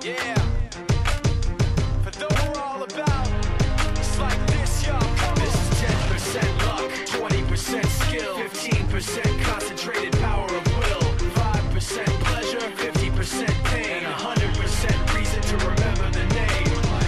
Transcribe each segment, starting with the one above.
Yeah. For though we're all about, it's like this, y'all. This is 10% luck, 20% skill, 15% concentrated power of will, 5% pleasure, 50% pain, and 100% reason to remember the name.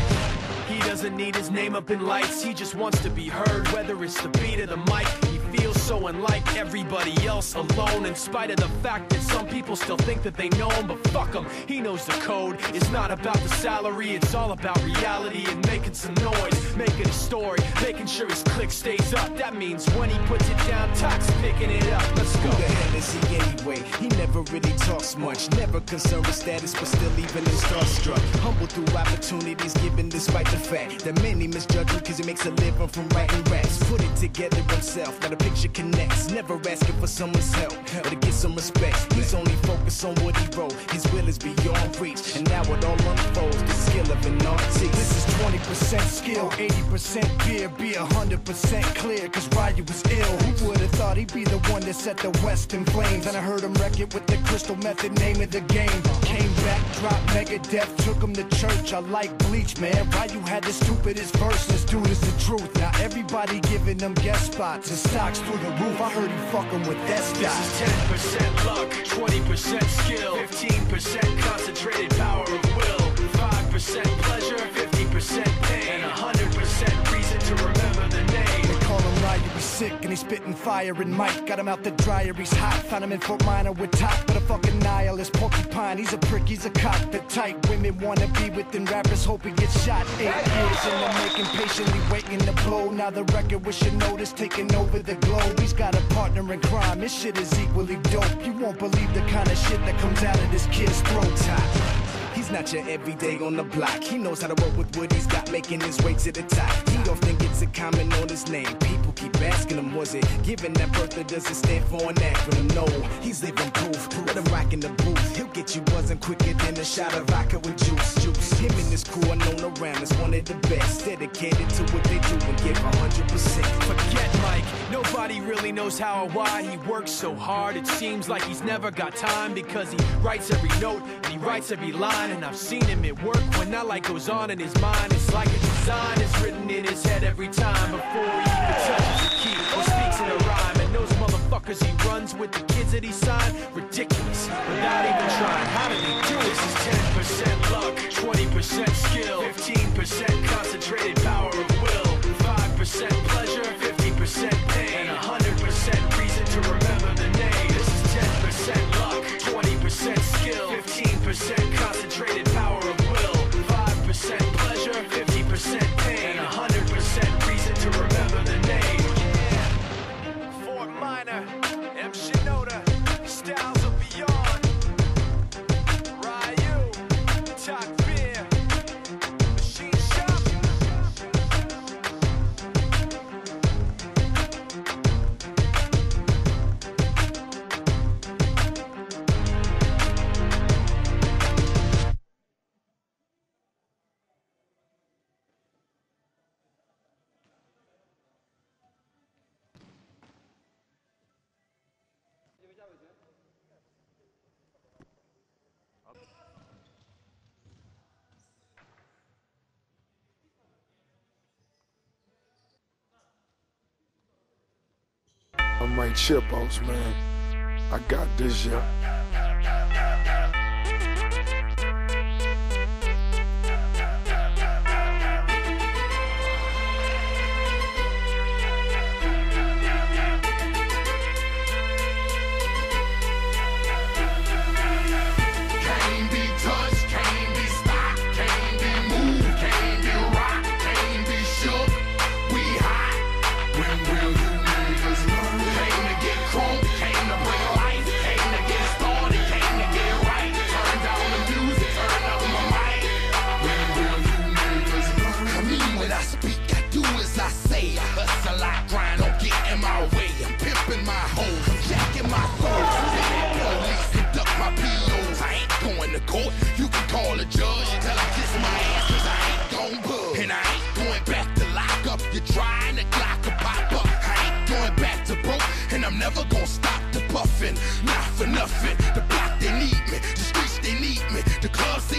He doesn't need his name up in lights, he just wants to be heard, whether it's the beat of the mic. He feels so unlike everybody else, alone, in spite of the fact that some people still think that they know him, but fuck him, he knows the code. It's not about the salary, it's all about reality and making some noise, making a story, making sure his click stays up. That means when he puts it down, Tox picking it up. Let's go. Who the hell is he anyway? He never really talks much, never concerned with status, but still even him starstruck. Humble through opportunities given despite the fact that many misjudge him because he makes a living from writing raps. Put it together himself, now the picture connects. Never asking for someone's help or to get some respect. He's only focused on what he wrote. His will is beyond reach, and now it all unfolds. The skill of an artist. This is 20% skill, 80% fear, be 100% clear, cause Ryu was ill. Who would've thought he'd be the one that set the West in flames? And I heard him wreck it with the Crystal Method, name of the game. Came back, dropped Megadeth, took him to church. I like Bleach, man. Ryu had the stupidest verse, this dude is the truth. Now everybody giving them guest spots and stocks through the roof. I heard he fucking with that stock. This is 10% luck, 20% skill, 15% concentrated power of will, 5% pleasure, 50% pain, and 100% reason to remember the name. They call him Ryu, he's sick and he's spitting fire and Mike got him out the dryer, he's hot. Found him in Fort Minor with top, but a fucking nihilist porcupine. He's a prick, he's a cock. The type women wanna be within rappers, hope he gets shot. 8 years in the making, patiently waiting to blow. Now the record with your notice taking over the globe. He's got a partner in crime, his shit is equally dope. You won't believe the kind of shit that comes out of this kid's throat. He's not your everyday on the block. He knows how to work with what he's got, making his way to the top. He often gets a comment on his name. People keep asking him, was it given that birth or does it stand for an acronym? No, he's living proof. Let him rock in the booth. He'll get you buzzing quicker than a shot of vodka with juice. Him and his crew are known around as one of the best. Dedicated to what they do and give 100%. Forget Mike, nobody really knows how or why he works so hard. It seems like he's never got time because he writes every note and he writes every line. And I've seen him at work when that light goes on in his mind. It's like a design is written in his head every time before he even touches a key. He speaks in a rhyme, and those motherfuckers he runs with, the kids that he signed, ridiculous, without even trying. How did he do this? Is 10% luck, 20% skill, 15% concentrated power of will, 5% pleasure, 50% pain, and 100% reason to remember the name. This is 10% luck, 20% skill, 15% concentrated power of will, 5% pleasure, 50% pain, and 100% reason to remember the name. Yeah. Fort Minor, M. Shinoda, Styles of Beyond, Ryu, Talk Beer, Machine Shop. I'm right, Chipos, man. I got this, yeah. You can call a judge, tell I kiss my ass, cause I ain't gon' budge. And I ain't going back to lock up. You're trying to clock a pop up. I ain't going back to broke, and I'm never gonna stop the puffin'. Not for nothing. The block, they need me. The streets, they need me. The club scene, nigga,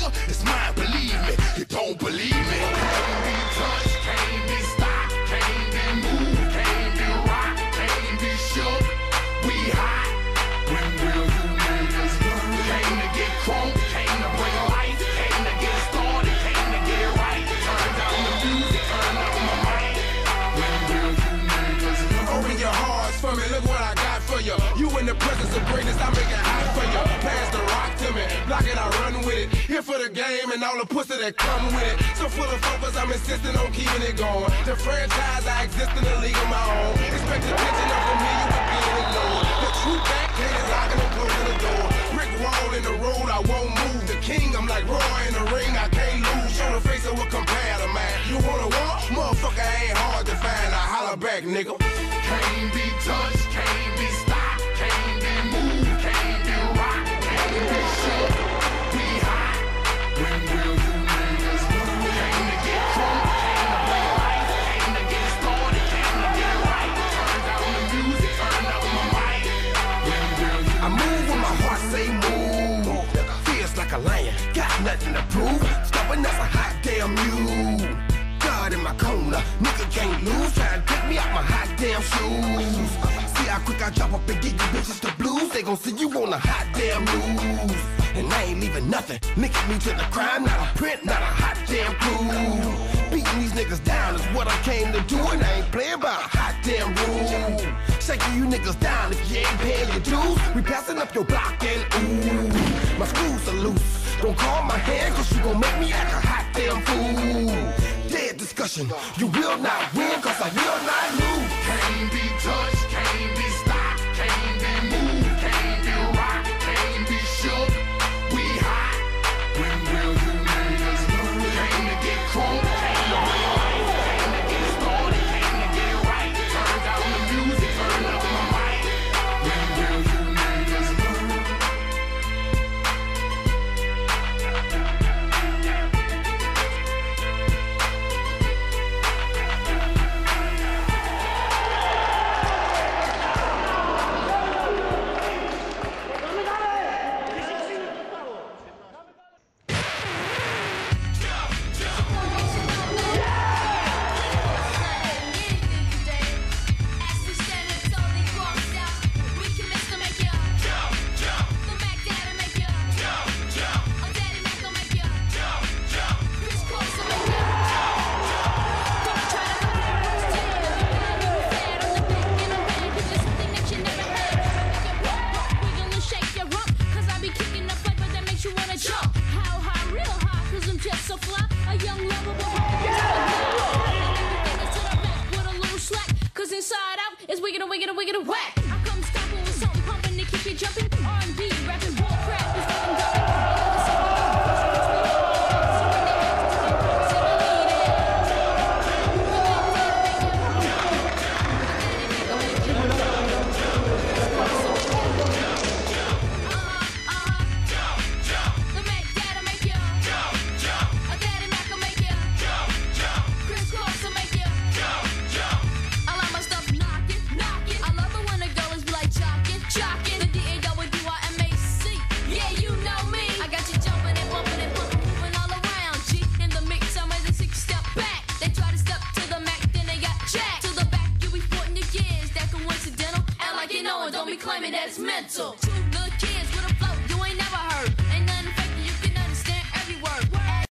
nigga, it's mine, believe me. You don't believe me? Can't be touched, can't be stopped, can't be moved, can't be rocked, can't be shook. We hot. When will you niggas learn? Came to get crunk, came to bring life, came to get started, came to get right. Turn down the music, turn up my mic. When will you niggas learn? Open your hearts for me, look what I got for you. You in the presence of greatness, I make it hot for you. Pass the rock to me, block it, I run with it. Here for the game and all the pussy that come with it. So full of focus, I'm insisting on keeping it going. The franchise, I exist in the league of my own. Expect attention up from me, you would be ignored. The true back is locking and closing the door. Brick wall in the road, I won't move. The king, I'm like Roy in the ring, I can't lose. Show the face of what compare to man. You wanna walk? Motherfucker ain't hard to find. I holler back, nigga. Can't be touched, can't be stopped, can't be moved, can't be rocked, can't be shook. We hot. When will you niggas learn? Came to get crunk, came to bring life, came to get started, came to get right. Turn down the music, turn up my mic. When will you I move when my heart say move. Feels like a lion, got nothing to prove. Stubborn as a hot damn mule. God in my corner, nigga can't lose. Trying to take me out my hot damn shoes. See how quick I drop up and get you bitches the blues. They gon' see you on the hot damn news. And I ain't leaving nothing, linking me to the crime. Not a print, not a hot damn clue. Beating these niggas down is what I came to do. And I ain't playing by a hot damn rule. Shaking you niggas down if you ain't paying your dues. We passing up your block and ooh, my screws are loose. Don't call my hand cause you gon' make me act a hot damn fool. Dead discussion, you will not win cause I will not lose. can't be touched, can't be stopped, can't be moved, can't be rocked, can't be shook. We hot. When will you niggas learn? Came to get crunk, came to bring life, came to get started, came to get right. Turn down the music, turn up my mic. When will you niggas learn? Claiming that it's mental.